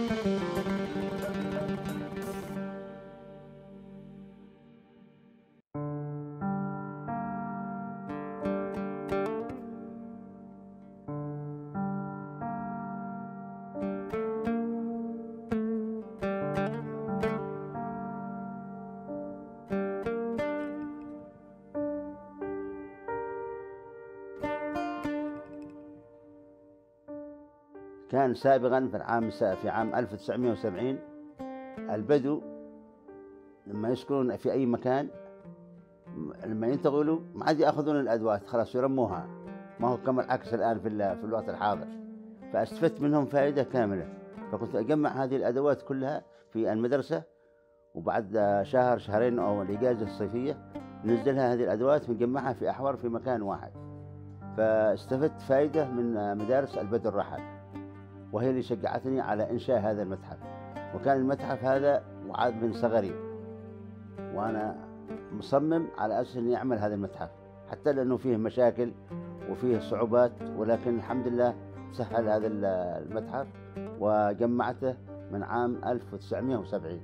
كان سابقا في عام 1970 البدو لما يسكنون في أي مكان لما ينتقلوا ما عاد يأخذون الأدوات، خلاص يرموها، ما هو كما العكس الآن في الوقت الحاضر. فاستفدت منهم فائدة كاملة، فكنت أجمع هذه الأدوات كلها في المدرسة، وبعد شهر شهرين أو الإجازة الصيفية ننزلها هذه الأدوات ونجمعها في أحور في مكان واحد. فاستفدت فائدة من مدارس البدو الرحل، وهي اللي شجعتني على إنشاء هذا المتحف. وكان المتحف هذا وعاد من صغري وأنا مصمم على أساس أني أعمل هذا المتحف، حتى لأنه فيه مشاكل وفيه صعوبات، ولكن الحمد لله سهل هذا المتحف وجمعته من عام 1970.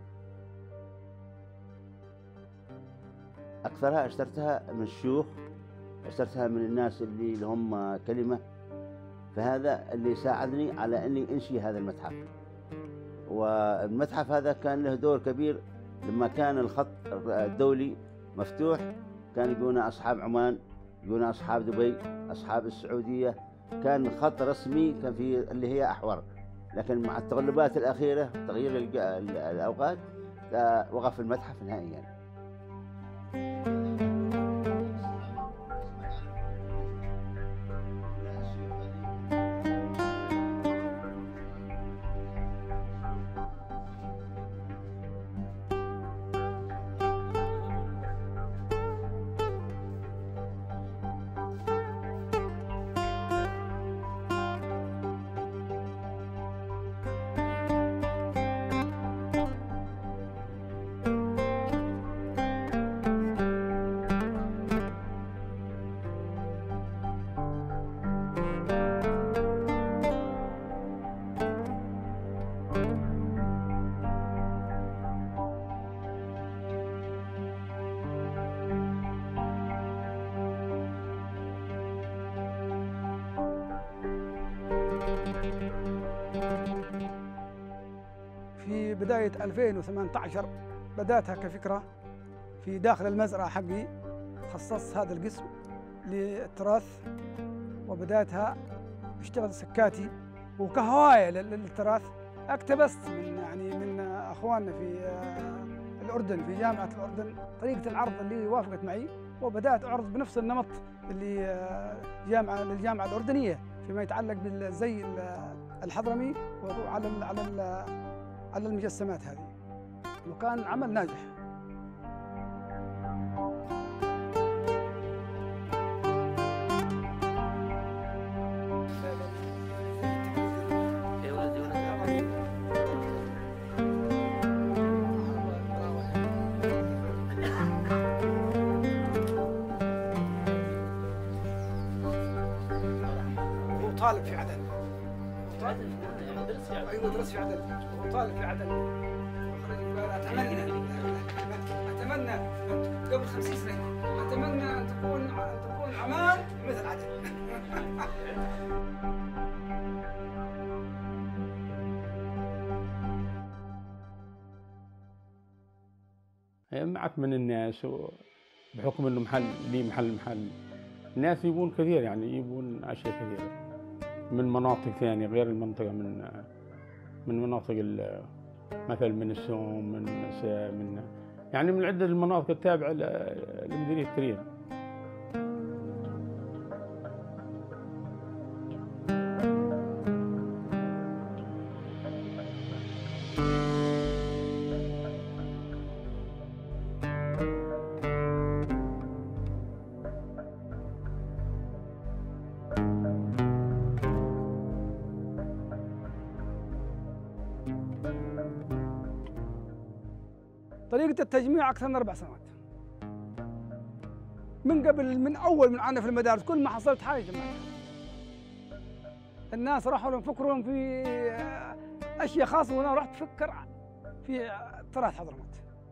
أكثرها اشترتها من الشيوخ، اشترتها من الناس اللي لهم كلمة، فهذا اللي ساعدني على أني أنشي هذا المتحف. والمتحف هذا كان له دور كبير لما كان الخط الدولي مفتوح، كان يجونا أصحاب عمان، يجونا أصحاب دبي، أصحاب السعودية، كان خط رسمي كان في اللي هي أحور. لكن مع التغلبات الأخيرة تغيير الأوقات وقف المتحف نهائيا. في بداية 2018 بدأتها كفكرة في داخل المزرعة حقي، خصصت هذا القسم للتراث، وبدأتها اشتغل سكاتي وكهواية للتراث. اقتبست من أخواننا في الأردن، في جامعة الأردن، طريقة العرض اللي وافقت معي، وبدأت أعرض بنفس النمط اللي للجامعة الأردنية فيما يتعلق بالزي الحضرمي على المجسمات هذه، وكان عمل ناجح. هو طالب في عدن. ايوه درس في عدن، وطالب في عدن. اتمنى قبل 50 سنه اتمنى ان تكون عمان مثل عدن. معك من الناس، بحكم انه محل الناس يبون كثير، يعني يبون اشياء كثيره من مناطق ثانيه غير المنطقه، من مناطق مثل من السوم، يعني من عدة المناطق التابعة لمديرية تريان. طريقة التجميع أكثر من 4 سنوات، من أول من عندنا في المدارس، كل ما حصلت حاجة جمعتها. الناس راحوا لهم فكرهم في اشياء خاصه، وانا رحت افكر في تراث حضرموت.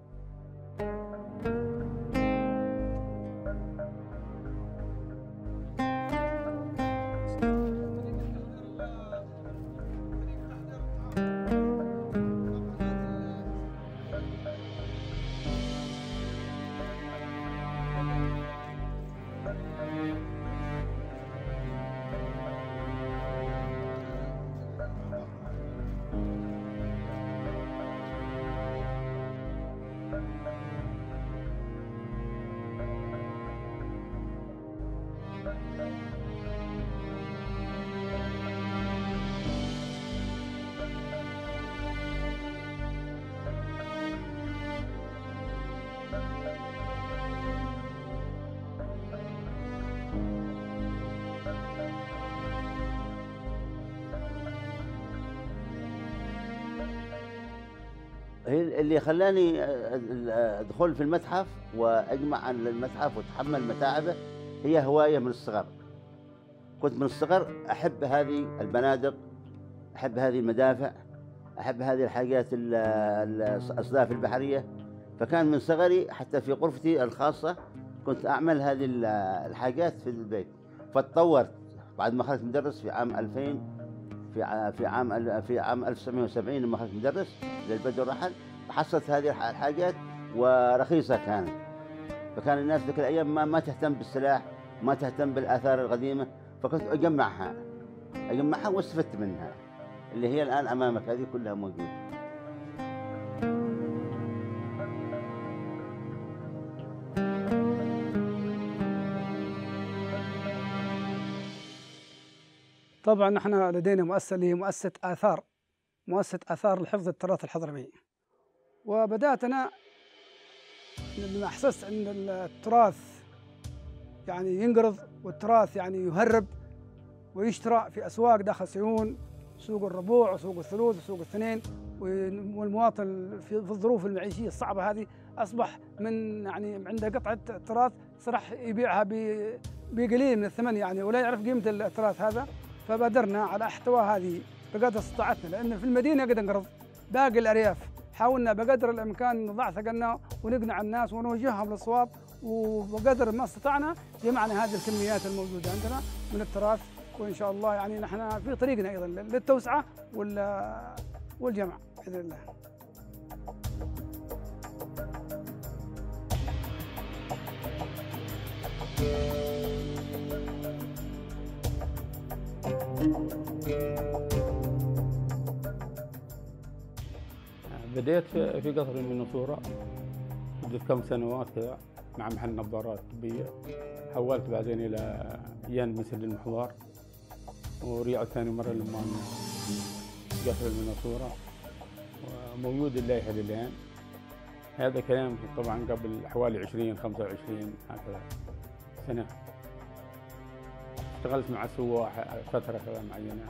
هي اللي خلاني ادخل في المتحف واجمع عن المتحف واتحمل متاعبه هي هوايه من الصغر. كنت من الصغر احب هذه البنادق، احب هذه المدافع، احب هذه الحاجات الاصداف البحريه. فكان من صغري حتى في غرفتي الخاصه كنت اعمل هذه الحاجات في البيت. فتطورت بعد ما خرجت مدرس في عام 2000، في عام 1970 لما خرجت مدرس للبدو الرحل، حصلت هذه الحاجات ورخيصة كانت. فكان الناس ذيك الأيام ما تهتم بالسلاح، ما تهتم بالآثار القديمة، فكنت أجمعها واستفدت منها، اللي هي الآن أمامك هذه كلها موجودة. طبعا نحن لدينا مؤسسة اللي هي مؤسسة آثار لحفظ التراث الحضرمي. وبدأت أنا لما أحسست أن التراث يعني ينقرض، والتراث يعني يهرب ويشترى في أسواق داخل سيئون، سوق الربوع وسوق الثلوث وسوق الاثنين، والمواطن في الظروف المعيشية الصعبة هذه أصبح من يعني عنده قطعة تراث صرح يبيعها بقليل من الثمن يعني، ولا يعرف قيمة التراث هذا. فبادرنا على احتواء هذه بقدر استطاعتنا، لأن في المدينة قد انقرض، باقي الأرياف حاولنا بقدر الإمكان نضع ثقلنا ونقنع الناس ونوجههم للصواب، وبقدر ما استطعنا جمعنا هذه الكميات الموجودة عندنا من التراث. وإن شاء الله يعني نحن في طريقنا أيضا للتوسعة والجمع بإذن الله. بديت في قصر المنصورة مدة كم سنوات كذا مع محل نظارات طبية. حولت بعدين إلى يان مثل المحضار، ورجعت ثاني مرة لما قصر المنصورة، وموجود اللائحة للآن. هذا كلام طبعا قبل حوالي 20-25 هكذا سنة. اشتغلت مع السواح فترة كذا معينة،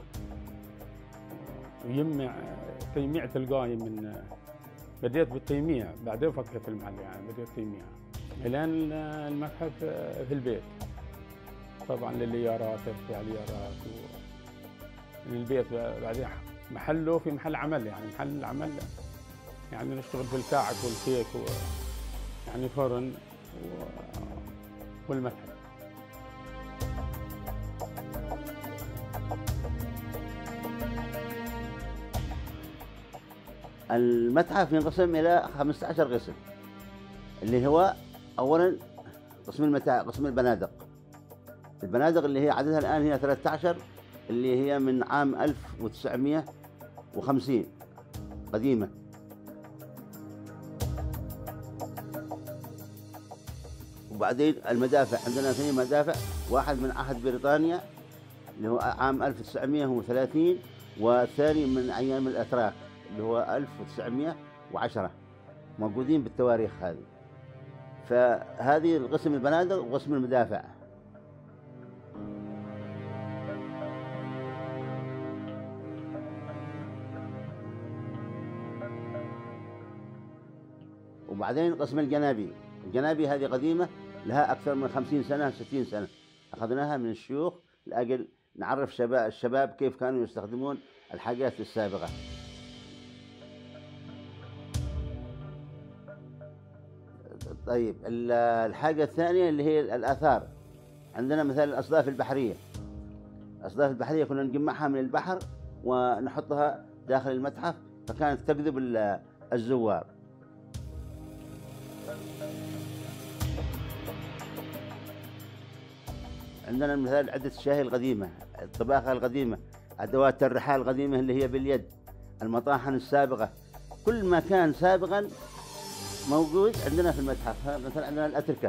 ويجمع تجميع تلقائي من بديت بالتجميع، بعدين فكرت المحل يعني بديت تجميع. الآن المتحف في البيت طبعا لليارات، ارتفاع اليارات للبيت. بعدين محله في محل عمل، يعني محل العمل يعني نشتغل في الكعك والكيك يعني فرن والمتحف. المتحف ينقسم إلى 15 قسم، اللي هو أولاً قسم البنادق. البنادق اللي هي عددها الآن هي 13، اللي هي من عام 1950 قديمة. وبعدين المدافع عندنا 2 مدافع، واحد من عهد بريطانيا اللي هو عام 1930، والثاني من أيام الأتراك اللي هو 1910، موجودين بالتواريخ هذه. فهذه القسم البنادق وقسم المدافع. وبعدين قسم الجنابي هذه قديمة، لها أكثر من 50 سنة 60 سنة، أخذناها من الشيوخ لأجل نعرف الشباب كيف كانوا يستخدمون الحاجات السابقة. طيب الحاجة الثانية اللي هي الآثار. عندنا مثلا الأصداف البحرية. الأصداف البحرية كنا نجمعها من البحر ونحطها داخل المتحف، فكانت تجذب الزوار. عندنا مثلا عدة الشاهي القديمة، الطباخة القديمة، أدوات الرحال القديمة اللي هي باليد، المطاحن السابقة، كل ما كان سابقا موجود عندنا في المتحف. مثلا عندنا الأتركة،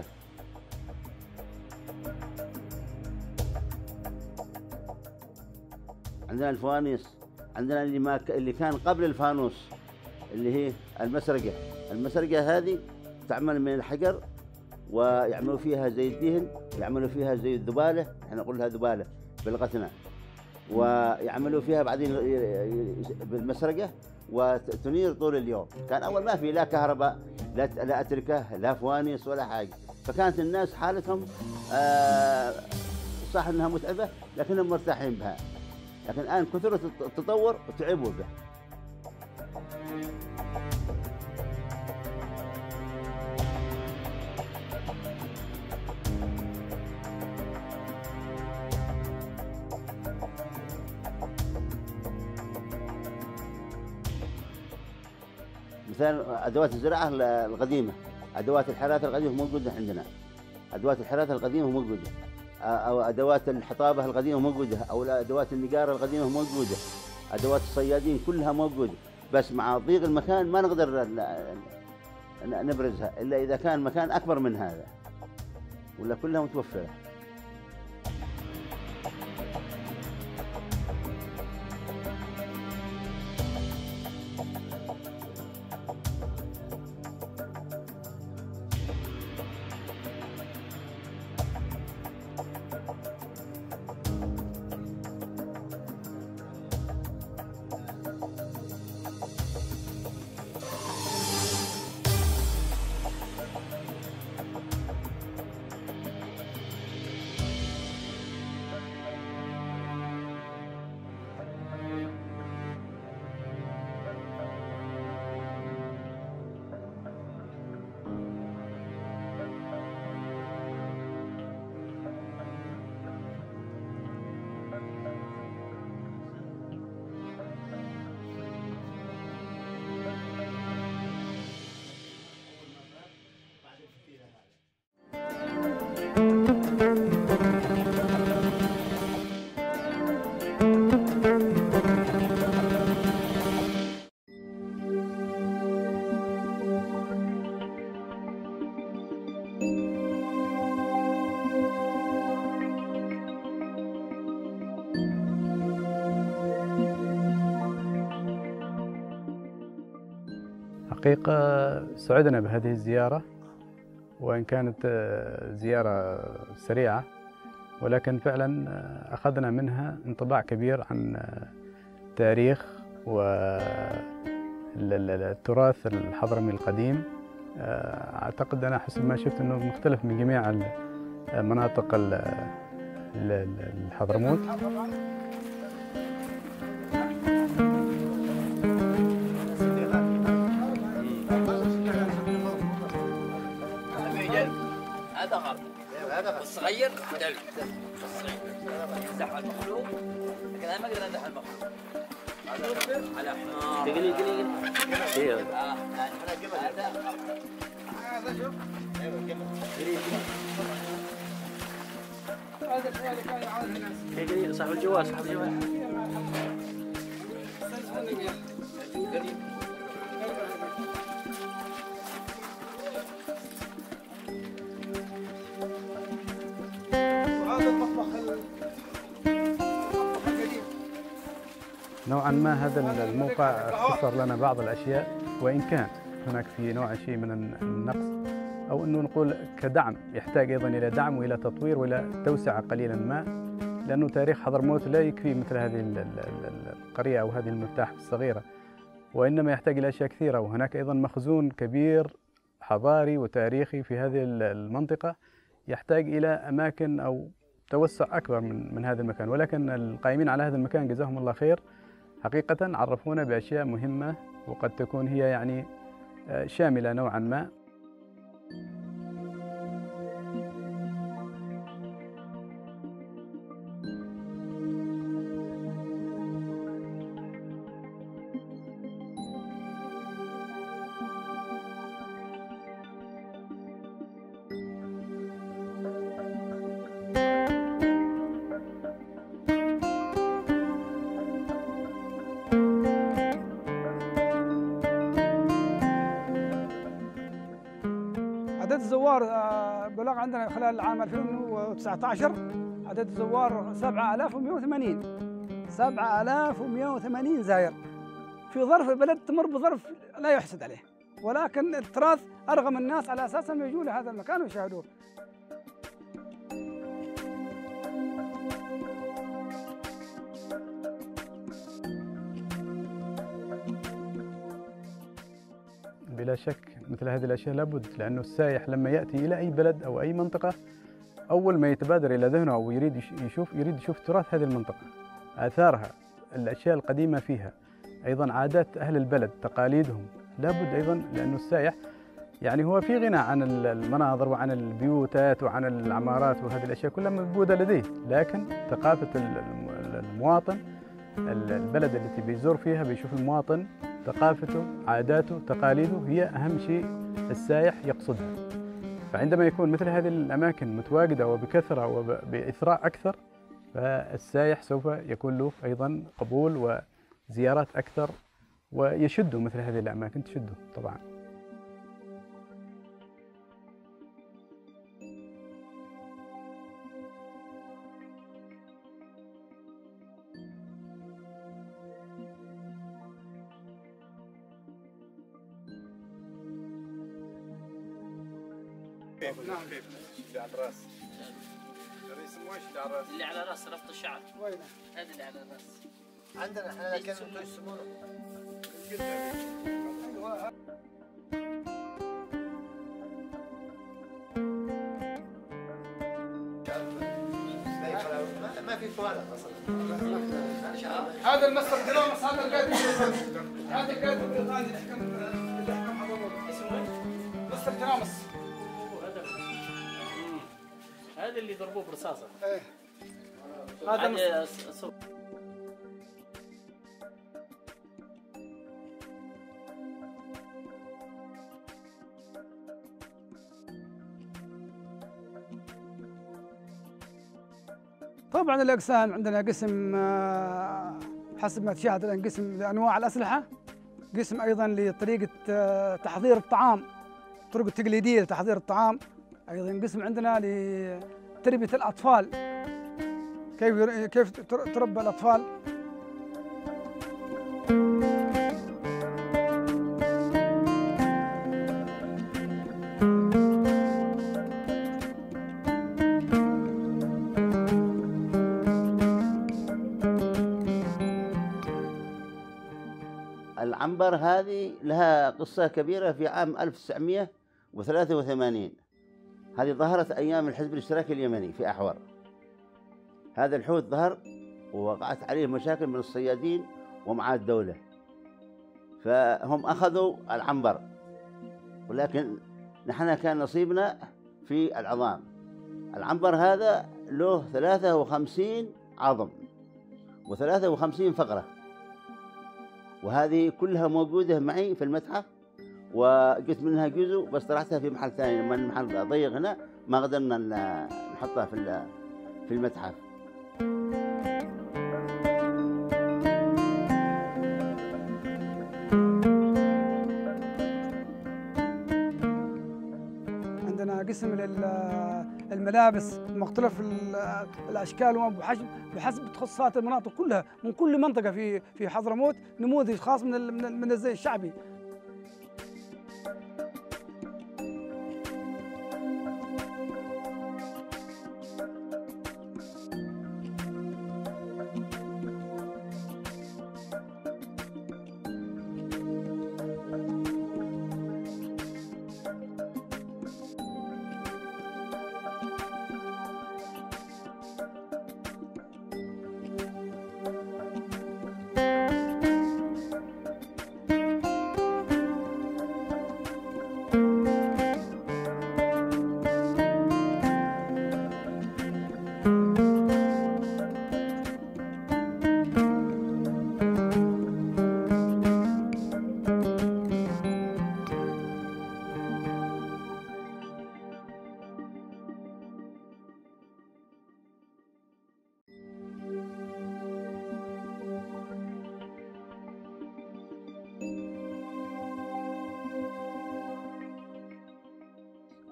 عندنا الفوانيس، عندنا اللي كان قبل الفانوس اللي هي المسرقة. المسرقة هذه تعمل من الحجر ويعملوا فيها زي الدهن، يعملوا فيها زي الذبالة، احنا نقول لها ذبالة بلغتنا، ويعملوا فيها بعدين بالمسرقة وتنير طول اليوم. كان أول ما في لا كهرباء لا أتركة لا فوانيس ولا حاجة، فكانت الناس حالتهم صح أنها متعبة لكنهم مرتاحين بها. لكن الآن كثرة التطور وتعبوا به. مثال أدوات الزراعة القديمة، أدوات الحراثة القديمة موجودة عندنا، أدوات الحراثة القديمة موجودة، أو أدوات الحطابة القديمة موجودة، أو أدوات النجارة القديمة موجودة، أدوات الصيادين كلها موجودة. بس مع ضيق المكان ما نقدر نبرزها إلا إذا كان مكان أكبر من هذا، ولا كلها متوفرة. حقيقة سعدنا بهذه الزيارة، وإن كانت زيارة سريعة ولكن فعلا أخذنا منها انطباع كبير عن تاريخ والتراث الحضرمي القديم. أعتقد أنا حسب ما شفت أنه مختلف من جميع مناطق الحضرموت. هذا غرب، الصغير دلو، الصغير يمزح على المخلوق، لكن انا ما اقدر امزح على المخلوق. على حمار. دقيقة دقيقة. ايوه. هذا شوف. ايوه الجمل. هذا اللي كان يعاود الناس. دقيقة صاحب الجوال صاحب الجوال. نوعا ما هذا الموقع اختصر لنا بعض الأشياء، وإن كان هناك في نوع شيء من النقص، أو أنه نقول كدعم يحتاج أيضا إلى دعم وإلى تطوير وإلى توسعة قليلا ما، لأنه تاريخ حضرموت لا يكفي مثل هذه القرية أو هذه المتاحف الصغيرة، وإنما يحتاج إلى أشياء كثيرة. وهناك أيضا مخزون كبير حضاري وتاريخي في هذه المنطقة يحتاج إلى أماكن أو توسع أكبر من هذا المكان. ولكن القائمين على هذا المكان جزاهم الله خير، حقيقة عرفونا بأشياء مهمة وقد تكون هي يعني شاملة نوعا ما. الزوار بلغ عندنا خلال العام 2019 عدد الزوار 7180. 7180 زائر في ظرف البلد تمر بظرف لا يحسد عليه، ولكن التراث أرغم الناس على أساس أنهم يجوا لهذا المكان ويشاهدوه. بلا شك مثل هذه الأشياء لابد، لأنه السائح لما يأتي إلى أي بلد أو أي منطقة أول ما يتبادر إلى ذهنه أو يريد يشوف تراث هذه المنطقة، آثارها، الأشياء القديمة فيها، أيضا عادات أهل البلد، تقاليدهم، لابد أيضا، لأنه السائح يعني هو في غنى عن المناظر وعن البيوتات وعن العمارات وهذه الأشياء كلها موجودة لديه، لكن ثقافة المواطن، البلد التي بيزور فيها بيشوف المواطن ثقافته، عاداته، تقاليده هي أهم شيء السائح يقصدها. فعندما يكون مثل هذه الأماكن متواجدة وبكثرة وبإثراء أكثر، فالسائح سوف يكون له أيضا قبول وزيارات أكثر، ويشده مثل هذه الأماكن، تشده طبعا. نعم. اللي على الراس يسموه ايش اللي على الراس؟ اللي على راس ربط الشعر. وينه؟ هذا اللي على الراس. عندنا احنا لكن انتم يسمونه ما في فوارق اصلا. هذا المسطر درامس، هذا القادم، هذا القادم الغاني اللي حكم حضرموت. اسمه مسطر درامس. هذا اللي ضربوه برصاصه. ايه هذا طبعا الأقسام عندنا قسم حسب ما تشاهد الآن قسم لأنواع الأسلحة، قسم أيضا لطريقة تحضير الطعام، الطرق التقليدية لتحضير الطعام، أيضا قسم عندنا لتربية الأطفال، كيف تربى الأطفال. العنبر هذه لها قصة كبيرة. في عام 1983 هذه ظهرت أيام الحزب الاشتراكي اليمني في أحور. هذا الحوت ظهر ووقعت عليه مشاكل من الصيادين ومع الدولة، فهم أخذوا العنبر، ولكن نحن كان نصيبنا في العظام. العنبر هذا له 53 عظم و53 فقرة، وهذه كلها موجودة معي في المتحف، وجت منها جزء بس طرحتها في محل ثاني لما المحل ضيق هنا ما قدرنا نحطها في المتحف. عندنا قسم للملابس مختلف الاشكال بحسب تخصصات المناطق كلها، من كل منطقه في حضرموت نموذج خاص من الزي الشعبي.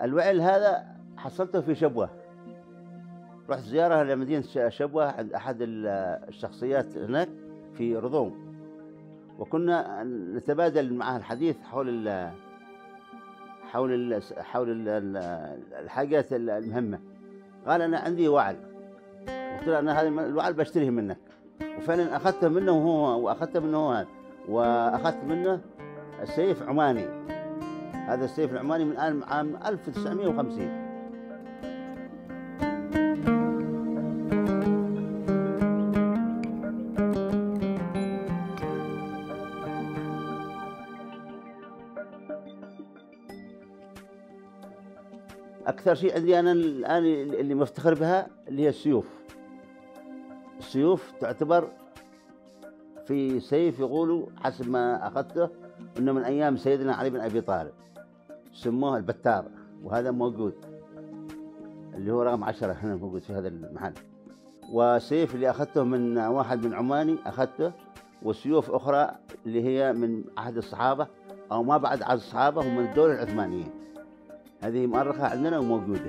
الوعل هذا حصلته في شبوة، رحت زيارة لمدينة شبوة عند أحد الشخصيات هناك في رضوم، وكنا نتبادل معه الحديث حول الحاجات المهمة. قال أنا عندي وعل، قلت له أنا هذا الوعل بشتريه منك، وفعلا أخذته منه هو وأخذت منه سيف عماني. هذا السيف العماني من عام 1950. أكثر شيء عندي أنا الآن اللي مفتخر بها اللي هي السيوف. السيوف تعتبر في سيف يقولوا حسب ما أخذته إنه من أيام سيدنا علي بن أبي طالب، سموه البتار، وهذا موجود اللي هو رقم 10 هنا موجود في هذا المحل. وسيف اللي أخذته من واحد من عماني أخذته، وسيوف أخرى اللي هي من عهد الصحابة أو ما بعد عهد الصحابة ومن الدولة العثمانية، هذه مؤرخة عندنا وموجودة.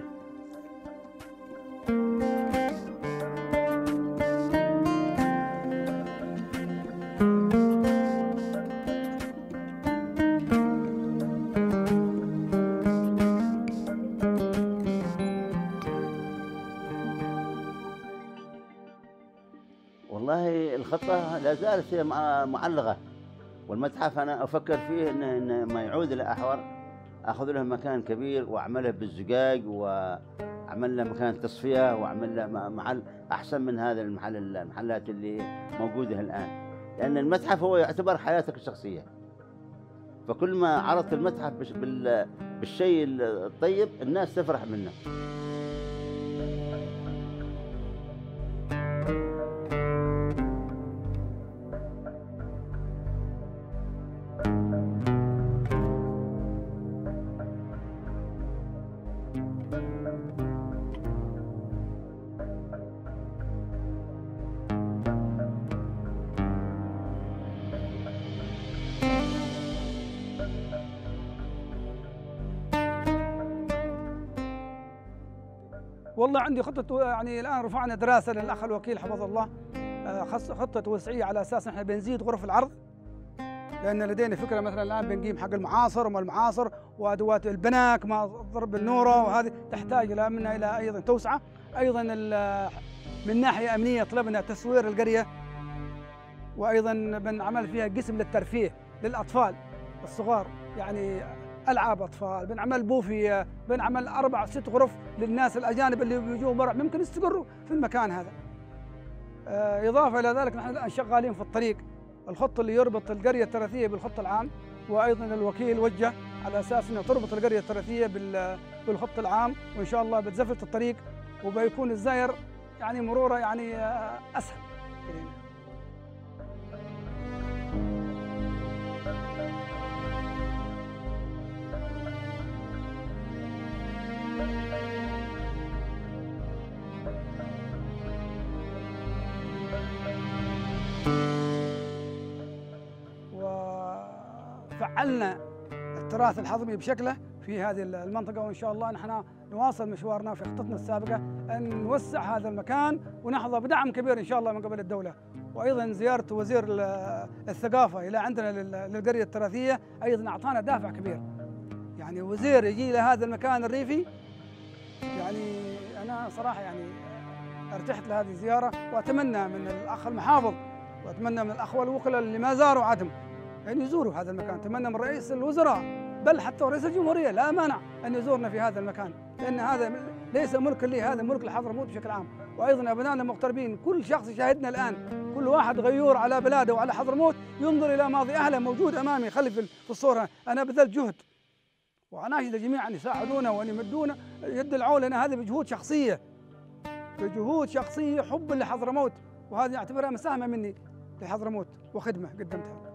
والله الخطة لا زالت معلقة، والمتحف أنا أفكر فيه إن ما يعود إلى أحور أخذ له مكان كبير وأعمله بالزجاج، وأعمل له مكان تصفية، وأعمل له محل أحسن من هذا المحلات اللي موجودة الآن، لأن المتحف هو يعتبر حياتك الشخصية. فكل ما عرضت المتحف بالشيء الطيب الناس تفرح منه. والله عندي خطة، يعني الآن رفعنا دراسة للأخ الوكيل حفظه الله، خطة توسعية على أساس نحن بنزيد غرف العرض، لأن لدينا فكرة مثلا الآن بنقيم حق المعاصر وما المعاصر وأدوات البناك مع ضرب النورة، وهذه تحتاج إلى أيضا توسعة. أيضا من ناحية أمنية طلبنا تصوير القرية، وأيضا بنعمل فيها قسم للترفيه للأطفال الصغار، يعني ألعاب أطفال، بنعمل بوفية، بنعمل 4 6 غرف للناس الأجانب اللي بيجوا برا ممكن يستقروا في المكان هذا. إضافة إلى ذلك نحن الآن شغالين في الطريق، الخط اللي يربط القرية التراثية بالخط العام، وأيضا الوكيل وجه على أساس أنه تربط القرية التراثية بالخط العام، وإن شاء الله بتزفت الطريق وبيكون الزائر يعني مروره يعني أسهل. وفعلنا التراث الحضرمي بشكله في هذه المنطقة، وإن شاء الله نحن نواصل مشوارنا في خطتنا السابقة أن نوسع هذا المكان ونحظى بدعم كبير إن شاء الله من قبل الدولة. وأيضا زيارة وزير الثقافة إلى عندنا للقرية التراثية أيضا أعطانا دافع كبير، يعني وزير يجي إلى هذا المكان الريفي، يعني أنا صراحة يعني ارتحت لهذه الزيارة، وأتمنى من الأخ المحافظ وأتمنى من الأخوة الوكلاء اللي ما زاروا عدم أن يزوروا هذا المكان، أتمنى من رئيس الوزراء بل حتى رئيس الجمهورية لا مانع أن يزورنا في هذا المكان، لأن هذا ليس ملك لي، هذا ملك لحضرموت بشكل عام. وأيضا أبنائنا المغتربين كل شخص يشاهدنا الآن، كل واحد غيور على بلاده وعلى حضرموت ينظر إلى ماضي أهله موجود أمامي خلف في الصورة. أنا بذلت جهد وأناشد الجميع أن يساعدونا وأن يمدونا يد العون لنا، هذه بجهود شخصية، بجهود شخصية حب لحضرموت، وهذه أعتبرها مساهمة مني لحضرموت وخدمة قدمتها.